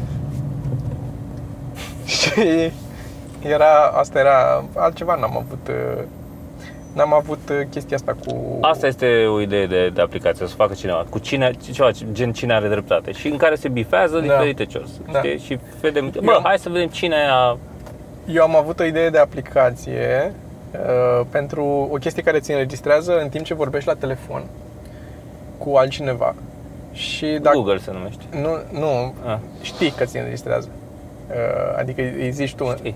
Și asta era altceva, n-am avut chestia asta cu... Asta este o idee de aplicație, să facă cineva, cu ceva gen cine are dreptate și în care se bifează diferite chores, știi? Și vedem, hai să vedem cine a... Eu am avut o idee de aplicație pentru o chestie care ți înregistrează în timp ce vorbești la telefon cu altcineva. Și dacă Google se numește. Nu, știi că ți înregistrează. Adică îi zici tu. Știi.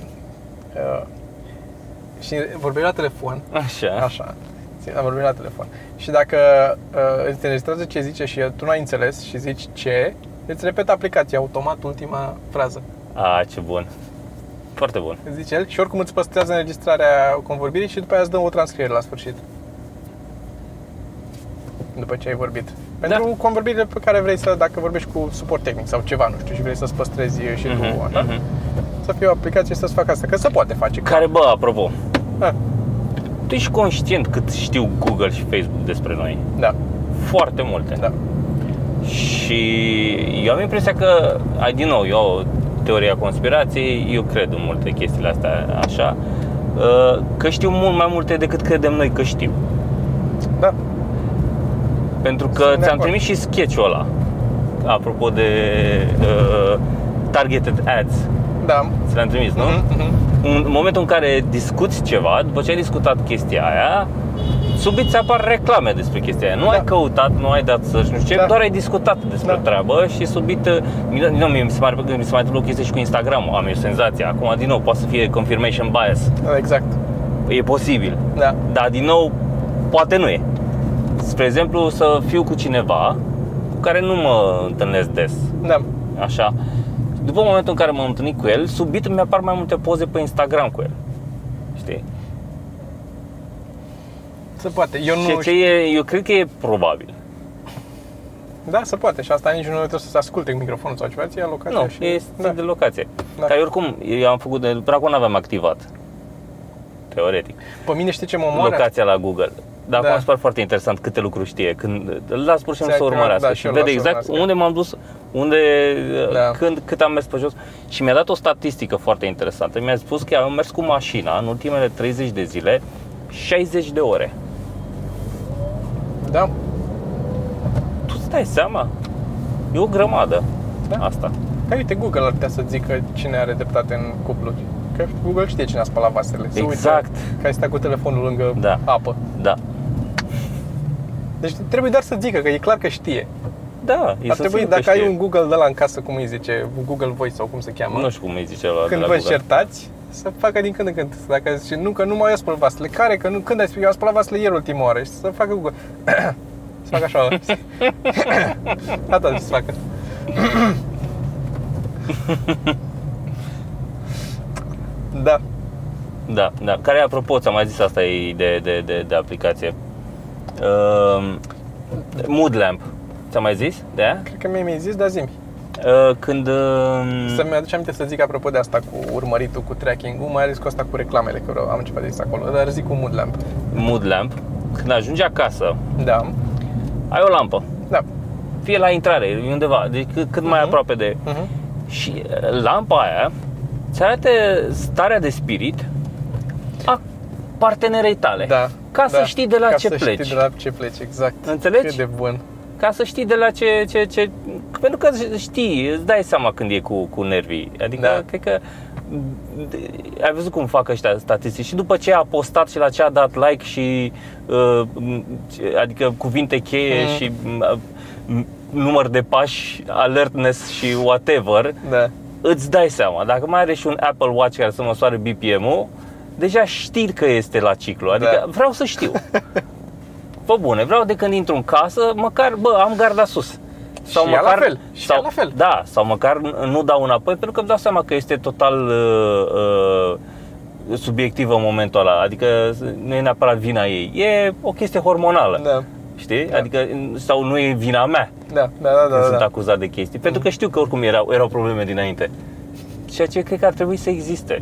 Și vorbești la telefon. Așa. Am vorbit la telefon. Și dacă îți înregistrează ce zice și tu nu ai înțeles și zici ce, îți repetă aplicația automat ultima frază. Ce bun. Foarte bun. Zice el și oricum îți păstrează înregistrarea convorbirii și după aia îți dă o transcriere la sfârșit. După ce ai vorbit. Pentru convorbirile pe care vrei să, dacă vorbești cu suport tehnic sau ceva, nu știu, și vrei să-ți păstrezi și tu așa, să fie o aplicație să-ți facă asta, că se poate face. Care, apropo, tu ești conștient cât știu Google și Facebook despre noi? Da. Foarte multe. Da. Și eu am impresia că, din nou, eu, teoria conspirației, eu cred în multe chestiile astea, așa, că știu mult mai multe decât credem noi că știu. Da. Pentru că ți-am trimis și sketch-ul ăla, apropo de targeted ads. Da. Ți l-am trimis, nu? În momentul în care discuți ceva, după ce ai discutat chestia aia, subit ți apar reclame despre chestia aia. Nu ai căutat, nu ai dat search, nu știu ce, doar ai discutat despre treabă și subit, din nou, mi se mai întâmplă o chestie și cu Instagram-ul, am eu senzația. Acum, din nou, poate să fie confirmation bias. Exact. E posibil. Da. Dar, din nou, poate nu e. Spre exemplu, să fiu cu cineva cu care nu mă întâlnesc des. Da. Așa. După momentul în care m-am întâlnit cu el, subit mi apar mai multe poze pe Instagram cu el. Știi? Se poate. Eu cred că e probabil. Da, se poate. Și asta nici nu trebuie să se asculte cu microfonul sau ceva, ți ia locația. Nu, e de locație. Da. Ca oricum, eu am făcut până acum n-aveam activat. Teoretic. Pe mine știi ce mă omoară? Locația la Google. Dar acum îmi pare foarte interesant câte lucruri știe. Când îl las pur și simplu să urmărească și vede exact unde m-am dus, cât am mers pe jos. Și mi-a dat o statistică foarte interesantă. Mi-a spus că am mers cu mașina în ultimele 30 de zile 60 de ore. Da. Tu îți dai seama? E o grămadă asta. Că uite, Google ar putea să zică cine are dreptate în cupluri. Că Google știe cine a spălat vasele. Exact. Că ai stat cu telefonul lângă apă. Da. Deci trebuie doar să zică, că e clar că știe. Da, ar trebui, dacă ai un Google de la în casă, cum îi zice, Google Voice sau cum se cheamă. Nu știu cum îi zice ăla. Când vă certați, să facă din când în când. Dacă zice, nu, că nu mai eu spăl vasele. Care? Că nu, când ai spus, eu am spălat vasele ieri ultima oară. Și să facă Google. Să facă așa. Asta să facă. Da. Da. Care, apropo, ți-am mai zis, asta e de aplicație. Mood Lamp. Ți-am mai zis de aia? Cred că mi-ai zis, dar zi-mi. Când... Să-mi aduce aminte să zic apropo de asta cu urmăritul, cu tracking-ul, mai ales cu asta cu reclamele, că am început de zis acolo, dar zic cu Mood Lamp. Mood Lamp. Când ajungi acasă, da, ai o lampă. Da. Fie la intrare, undeva, deci cât mai aproape de... Și lampa aia ți arată starea de spirit a partenerei tale. Da. Ca să știi de la ce pleci. Ca să știi de la ce pleci, exact. Înțelegi? Cât de bun. Ca să știi de la ce... Pentru că știi, îți dai seama când e cu nervii. Adică, cred că ai văzut cum fac ăștia statistici. Și după ce a postat și la ce a dat like și adică cuvinte cheie și număr de pași, alertness și whatever, îți dai seama. Dacă mai are și un Apple Watch care să măsoare BPM-ul, deja știi că este la ciclu. Adică vreau să știu. Fă bune, vreau de când intru în casă, măcar, am garda sus. Sau și măcar, la fel. Sau, la fel. Da, sau măcar nu dau înapoi, pentru că îmi dau seama că este total subiectivă în momentul ăla. Adică nu e neapărat vina ei. E o chestie hormonală. Da. Știi? Da. Adică, sau nu e vina mea. Da. Sunt acuzat de chestii. Pentru că știu că oricum erau probleme dinainte. Ceea ce cred că ar trebui să existe.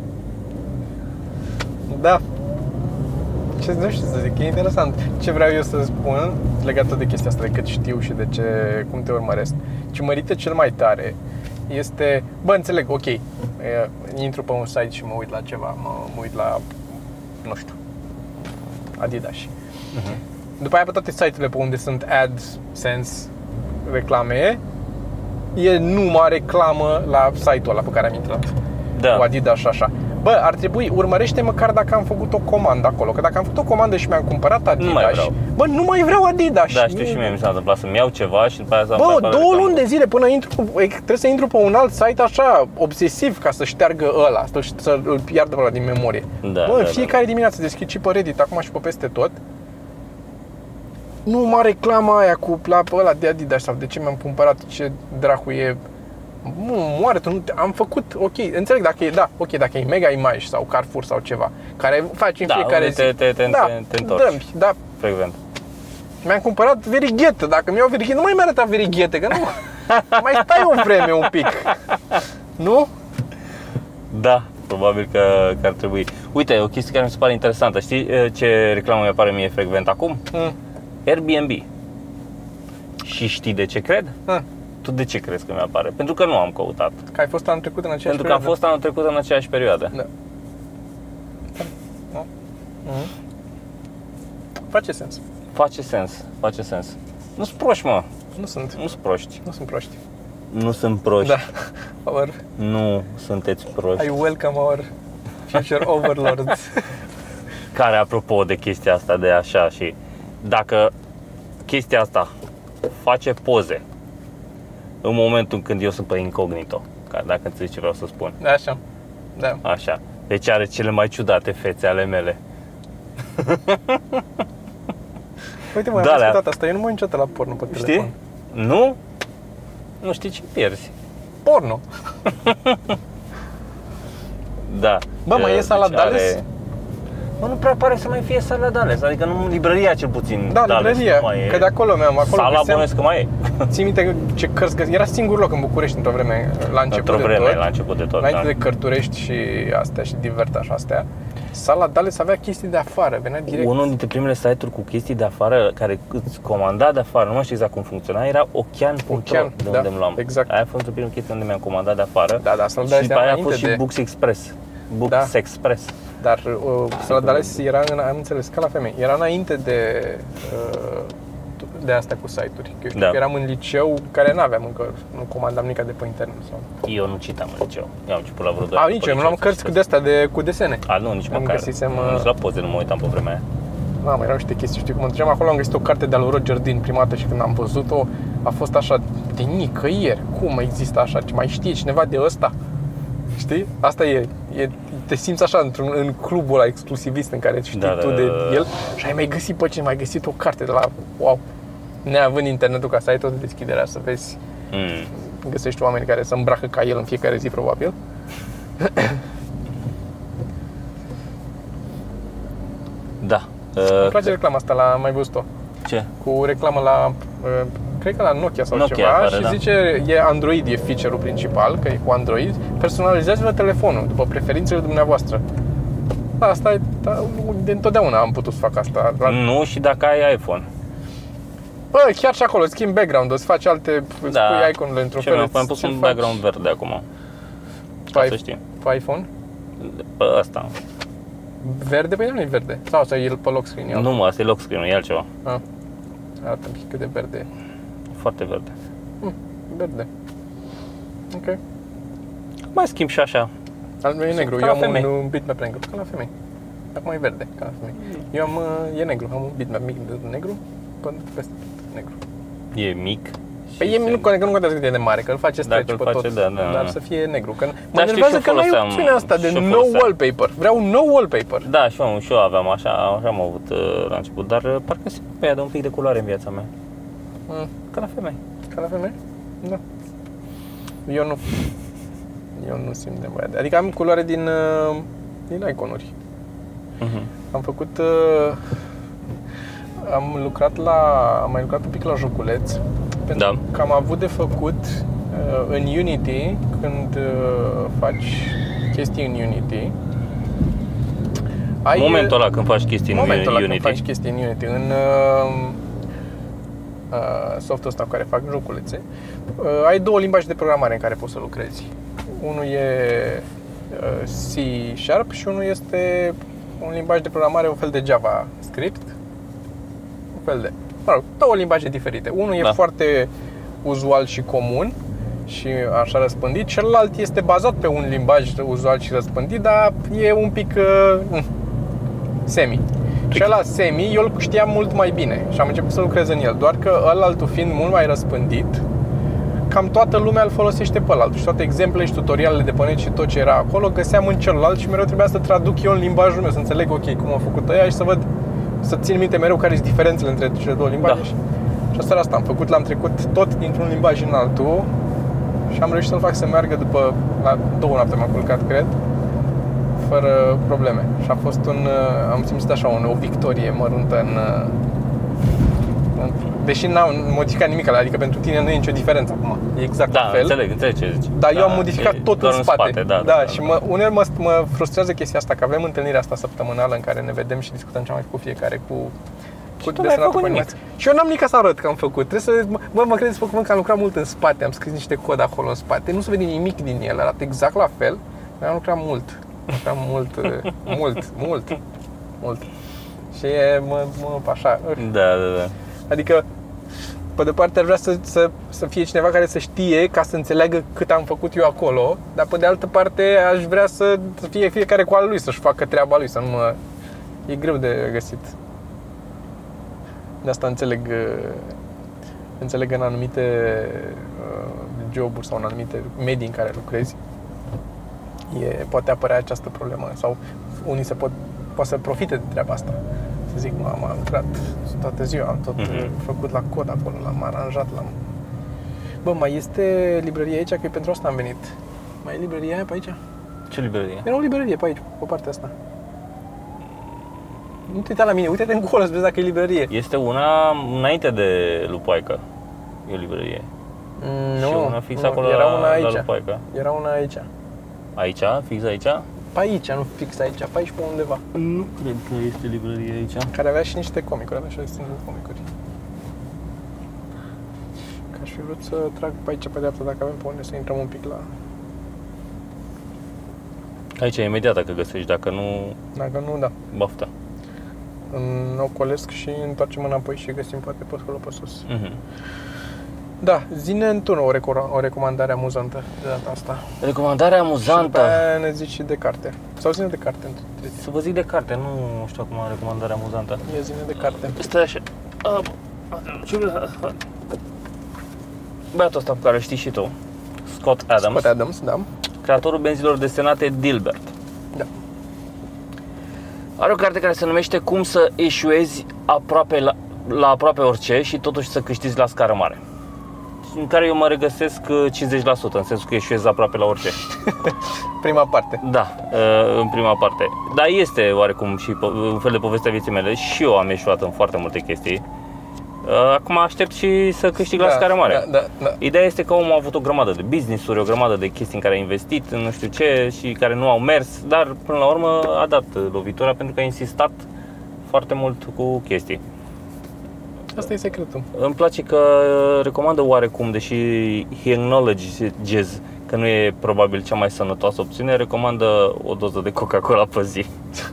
Da. Nu știu să zic, e interesant. Ce vreau eu să spun legat de chestia asta, de cât știu și de cum te urmăresc. Ce mă irită cel mai tare este, înțeleg, ok, intru pe un site și mă uit la ceva, mă uit la, nu știu, Adidas. După aia pe toate site-urile pe unde sunt AdSense, reclame, e numai reclamă la site-ul ăla pe care am intrat. Cu Adidas și așa. Ar trebui, urmărește măcar dacă am făcut o comandă acolo. Că dacă am făcut o comandă și mi-am cumpărat Adidas, nu mai vreau Adidas. Da, știu și mie mi s-a întâmplat să-mi iau ceva și după aia să-mi 2 luni de zile până trebuie să intru pe un alt site așa, obsesiv, ca să șteargă ăla, să-l piardă ăla din memorie. În fiecare dimineață deschid și pe Reddit, acum și pe peste tot. Nu mă reclama aia cu ăla de Adidas sau de ce mi-am cumpărat, ce dracu e. Moare, am făcut, ok, înțeleg dacă e, dacă e Mega Image sau Carrefour sau ceva, care faci în fiecare zi. Te întorci. Da, frecvent. Mi-am cumpărat verighetă. Dacă mi iau verighetă, nu mai mi-arăta verighetă, că nu mai stai o vreme un pic. Nu? Da, probabil că ar trebui. Uite, o chestie care mi se pare interesantă. Știi ce reclamă mi apare mie frecvent acum? Airbnb. Și știi de ce cred? Tu de ce crezi că mi apare? Pentru că nu am căutat. Că ai fost anul trecut în aceeași Pentru că am fost anul trecut în aceeași perioadă. Da. Face sens. Face sens. Nu sunt proști, mă. Nu sunt. Nu sunt proști. Nu sunt proști. Nu sunt proști. Da. Nu sunteți proști. I welcome our future overlords. Care, apropo de chestia asta de așa, și dacă chestia asta face poze în momentul când eu sunt pe incognito, dacă înțelegi ce vreau să spun. Așa. Da. Așa. Deci are cele mai ciudate fețe ale mele. Uite, am ascultat asta, eu nu mă uit niciodată la porno pe telefon. Știi? Nu? Nu știi ce pierzi. Porno. Da. Bă, mai e Saladales? Mă, nu prea pare să mai fie Saladales, adică nu, librăria cel puțin. Da, librăria, că de acolo Sala bănuiesc că mai e. Ții minte ce cărți găseam? Era singur loc în București într-o vreme, la început de tot. Înainte de Cărturești și astea și Diverta și astea. Saladales avea chestii de afară, venea direct. Unul dintre primele site-uri cu chestii de afară care îți comanda de afară, nu mai știu exact cum funcționa, era Ocean.ro, de unde îmi luam. Exact. Aia a fost prima chestie unde mi-am comandat de afară. Da, Saladales și după aia a fost și Books Express. Books Express. Dar Saladales era, am înțeles, ca la femei, era înainte de asta cu site-uri. Eu știu că eram în liceu, care n-aveam încă, nu comandam nimic de pe internet. Sau... Eu nu citam în liceu, eu am început la vreo 2 ani. Nici eu, nu am cărți de astea cu desene. Nu, nici măcar. Nici la poze nu mă uitam pe vremea aia. Mamă, erau niște chestii, știu, cum mă duceam acolo, am găsit o carte de-a lui Roger Dean prima dată și când am văzut-o, a fost așa, de nicăieri, cum există așa, ce mai știe cineva de ăsta? Știi? Asta e te simți așa în clubul ăla exclusivist în care știi tu de el și ai mai găsit pe cine, mai găsit o carte de la, wow, neavând internetul ca să ai tot deschiderea, să vezi, găsești oameni care se îmbracă ca el în fiecare zi, probabil. Da. Îmi place reclama asta, am mai văzut-o. Ce? Cu reclamă la, cred că la Nokia sau ceva, apare, și zice, e Android, e feature-ul principal, că e cu Android, personalizați-vă telefonul după preferințele dumneavoastră. Asta e, de întotdeauna am putut să fac asta. Nu și dacă ai iPhone. Bă, chiar și acolo, schimbi background-ul, îți faci alte, pui iconurile într-un fel. Am pus un background verde acum, să știi. Pe iPhone? Pe ăsta. Verde? Păi nu e verde. Sau asta e pe lock screen? Nu, asta e lock screen-ul, e altceva. Arată un pic cât de verde e. Foarte verde. Verde. Ok. Mai schimb și așa. Al meu e negru, eu am un bitmap negru, ca la femei. Acum e verde, ca la femei. Eu am, e negru, am un bitmap mic de negru, peste negru. E mic? Păi e mic, că nu contează cât e de mare, că îl face stretch pe tot, dar să fie negru. Că mă enervează că nu ai opțiunea asta de no wallpaper. Vreau no wallpaper. Da, și eu aveam așa am avut la început, dar parcă simt pe ea de un pic de culoare în viața mea. Ca la femei. Ca la femei? Da. Eu nu simt nevoia de... Adică am culoare din iconuri. Am făcut... am mai lucrat un pic la joculeț. Pentru că am avut de făcut în Unity, când faci chestii în Unity. Momentul ăla când faci chestii în Unity. În softul ăsta cu care fac joculețe, ai două limbaje de programare în care poți să lucrezi. Unul e C# și unul este un limbaj de programare, un fel de JavaScript. Un fel de, două limbaje diferite. Unul e foarte uzual și comun și așa răspândit, celălalt este bazat pe un limbaj uzual și răspândit, dar e un pic semi. Și ăla semi, eu îl știam mult mai bine și am început să lucrez în el, doar că ălaltul fiind mult mai răspândit, cam toată lumea îl folosește pe ălaltul și toate exemplele și tutorialele de pe net și tot ce era acolo găseam în celălalt și mereu trebuia să traduc eu în limbajul meu, să înțeleg cum am făcut ăia și să văd, să țin minte mereu care sunt diferențele între cele două limbaje. Și asta era asta, l-am trecut tot dintr-un limbaj în altul și am reușit să-l fac să meargă la 2 noapte m-am culcat, cred, fără probleme. Și a fost am simțit așa o victorie măruntă Deși n-am modificat nimic, adică pentru tine nu e nicio diferență acum. E exact la fel. Înțeleg ce zici. Dar eu am modificat tot în spate. Da, și uneori mă frustrează chestia asta, că avem întâlnirea asta săptămânală în care ne vedem și discutăm ce am mai făcut fiecare cu desenatul cu animație. Și eu n-am nimic să arăt că am făcut. Trebuie să mă credeți pe cuvânt că am lucrat mult în spate, am scris niște cod acolo în spate. Nu se vede nimic din el, arată exact la fel, dar am lucrat mult. Mult. Și așa. Da. Adică pe de parte ar vrea să fie cineva care să știe ca să înțeleagă cât am făcut eu acolo, dar pe de altă parte aș vrea să fie fiecare cu al lui, să-și facă treaba lui, să nu mă... E greu de găsit. De asta înțeleg în anumite joburi sau în anumite medii în care lucrezi, poate apărea această problemă sau unii poate să profite de treaba asta. Să zic, am lucrat toată ziua, am tot făcut la cod acolo, l-am aranjat, Bă, mai este librărie aici, că e pentru asta am venit. Mai e librăria aia pe aici? Ce librărie? Era o librărie pe aici, pe partea asta. Nu te uita la mine, uite-te încolo să vezi dacă e librărie. Este una înainte de Lupoaică, e o librărie. Nu, și una fix acolo era una aici. la Lupoaică. Era una aici. Aici? Fix aici? Pe aici, nu fix aici, pe aici pe undeva. Nu cred că este librărie aici. Care avea și niște comicuri, avea și singur comicuri. Că aș fi vrut să trag pe aici pe dreapta, dacă avem pe unde să intrăm un pic la... Aici e imediat dacă găsești, dacă nu... Dacă nu, da. Baftă. Ocolesc și întoarcem înapoi și găsim poate pe acolo pe sus. Da, zi-ne tu o recomandare amuzantă de data asta. Recomandare amuzantă? Și după aia ne zici și de carte. Sau zi-ne de carte între Să vă zic de carte, nu știu acum recomandare amuzantă. Ia zi-ne de carte. Stai așa. Băiatul ăsta pe care știi și tu, Scott Adams, da. Creatorul benzilor desenate Dilbert. Da. Are o carte care se numește Cum să eșuezi la aproape orice și totuși să câștigi la scară mare. În care eu mă regăsesc 50%, în sensul că eșuez aproape la orice. Prima parte. Da, în prima parte. Dar este oarecum și un fel de povestea vieții mele. Și eu am eșuat în foarte multe chestii. Acum aștept și să câștig la scară mare. Da. Ideea este că omul a avut o grămadă de business-uri, o grămadă de chestii în care a investit, în nu știu ce, și care nu au mers, dar până la urmă a dat lovitura pentru că a insistat foarte mult cu chestii. Asta e secretul. Îmi place că recomandă oarecum, deși he acknowledges că nu e probabil cea mai sănătoasă opțiune, recomandă o doză de Coca-Cola pe zi.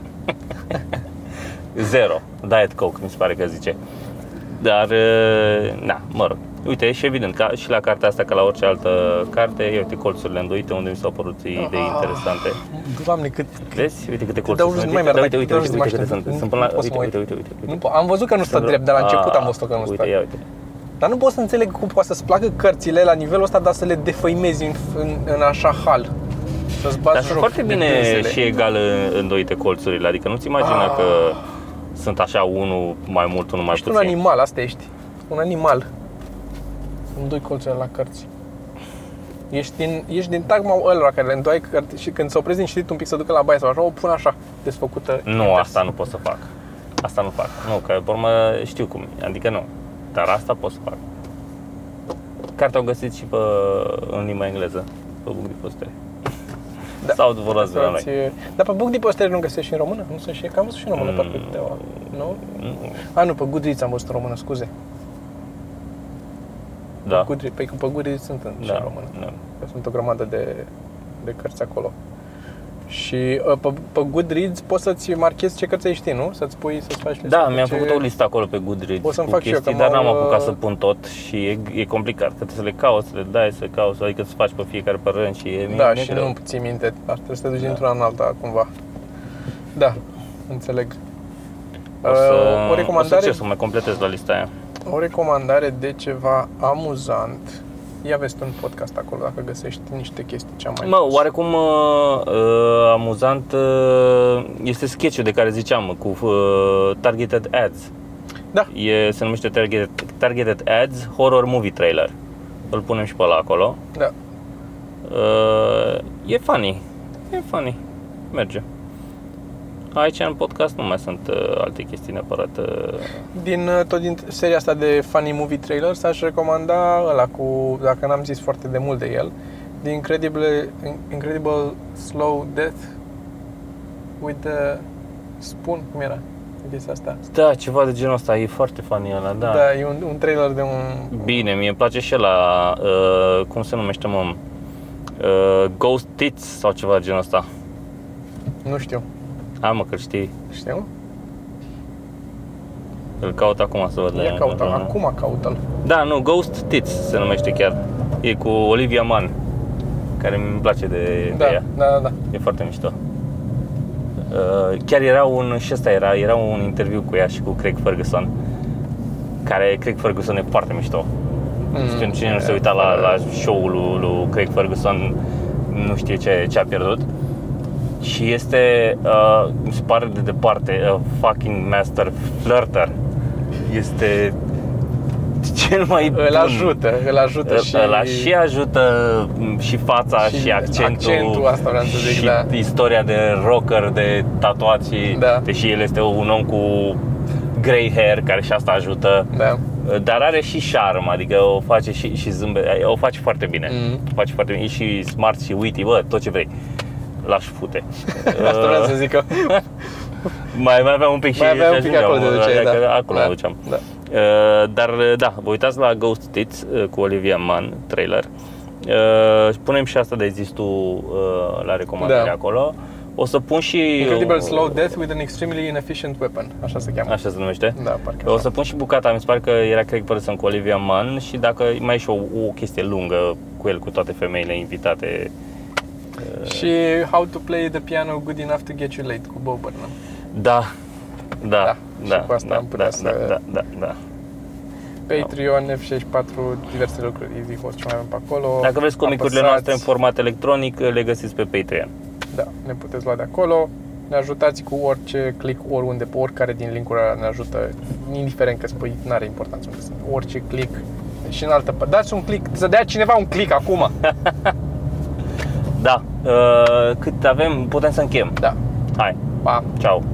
Zero. Diet Coke, mi se pare că zice. Dar, na, mă rog. Uite, e și evident că și la cartea asta, ca la orice altă carte, uite colțurile îndoite unde mi s-au părut idei interesante. Doamne, cât... Vezi? Uite câte colțuri sunt. Uite câte sunt. Sunt până la... Uite. Am văzut că nu stă drept, dar la început am văzut că nu stă. Uite. Dar nu pot să înțeleg cum poate să-ți placă cărțile la nivelul ăsta, dar să le defăimezi în așa hal. Să-ți bați dar sunt foarte bine și egal îndoite colțurile, adică nu-ți imagina că sunt așa unul mai mult, unul mai puțin. Ești un animal, asta ești. Un animal. În doi colțurile la cărți. Ești din tagma ălora care le îndoi cărți și când se oprezi din citit un pic să ducă la baie sau așa, o pun așa, desfăcută. Nu, asta nu pot să fac. Asta nu fac. Nu, că pe urmă știu cum e. Adică nu. Dar asta pot să fac. Cartea o găsiți și în limba engleză, pe Book Depository. Da. Sau vorbați de la noi. Dar pe Book Depository nu găsești și în română? Nu sunt și, că am văzut și în română parcă câteva. Nu? Nu, pe Goodreads am văzut în română, scuze. Da. Pe Goodreads sunt și în română. Da. Sunt o grămadă de cărți acolo. Și pe Goodreads poți să-ți marchezi ce cărți ai ști, nu? Să-ți faci listă. Da, mi-am făcut o listă acolo pe Goodreads. O să-mi fac chestii, și eu, dar n-am apucat să pun tot și e complicat. Că trebuie să le cauți, să le dai, să cauți, adică să faci pe fiecare pe rând și e da, și greu. Nu ții minte, trebuie să te duci dintr-una în alta cumva. Da, înțeleg. O recomandare, să mai completez la lista aia. O recomandare de ceva amuzant. Ia vezi un podcast acolo dacă găsești niște chestii cea mai... Oarecum amuzant este sketch-ul de care ziceam cu Targeted Ads. Da. Se numește Targeted Ads Horror Movie Trailer. Îl punem și pe ăla acolo. Da. E funny. Merge. Aici în podcast nu mai sunt alte chestii neapărat. Tot din seria asta de Funny Movie Trailers aș recomanda ăla cu, dacă n-am zis foarte de mult de el, The Incredible Slow Death with the Spoon, cum era? Chestia asta. Da, ceva de genul ăsta, e foarte funny ăla, da. Da, e un trailer de un... Bine, mie îmi place și ăla, cum se numește, mă? Ghost Tits sau ceva de genul ăsta. Nu știu. Hai mă, că știi. Știu? Îl caut acum să văd. Ia caută, acum caută-l. Da, nu, Ghost Tits se numește chiar. E cu Olivia Munn, care mi place de ea. Da. E foarte mișto. Chiar era un interviu cu ea și cu Craig Ferguson, care Craig Ferguson e foarte mișto. Cine nu se uita la show-ul lui Craig Ferguson nu știe ce a pierdut. Și este, mi se pare de departe, a fucking master flirter. Este cel mai bun. Îl ajută și... Ăla și ajută și fața și accentul asta vreau să zic, și da. istoria de rocker, de tatuat și da. Deși el este un om cu grey hair, care și asta ajută. Da. Dar are și charm, adică o face și zâmbet, o face foarte bine. O face foarte bine, e și smart și witty, bă, tot ce vrei. L-aș fute. Asta vreau să zic că... mai aveam un pic și acolo de duceai, da. Acolo duceam. Da. Dar da, vă uitați la Ghost Tits cu Olivia Munn, trailer. Punem și asta de zis tu la recomandare acolo. O să pun și... Incredible Slow Death with an Extremely Inefficient Weapon, așa se cheamă. Așa se numește? Da, parcă o să pun și bucata, mi se pare că era Craig Ferguson cu Olivia Munn și dacă mai e și o chestie lungă cu el, cu toate femeile invitate. Și How to Play the Piano Good Enough to Get You Late cu Bo Burnham. Da. Și cu asta am putea să... Da. Patreon, F64, diverse lucruri, Easy Host, ce mai avem pe acolo. Dacă vreți comicurile noastre în format electronic, le găsiți pe Patreon. Da, ne puteți lua de acolo. Ne ajutați cu orice click, oriunde, pe oricare din link-uri ne ajută, indiferent că spui, n-are importanță unde sunt. Orice click și în altă parte. Dați un click, să dea cineva un click acum. Da, cât avem, putem să încheiem. Da. Hai, pa. Ciao.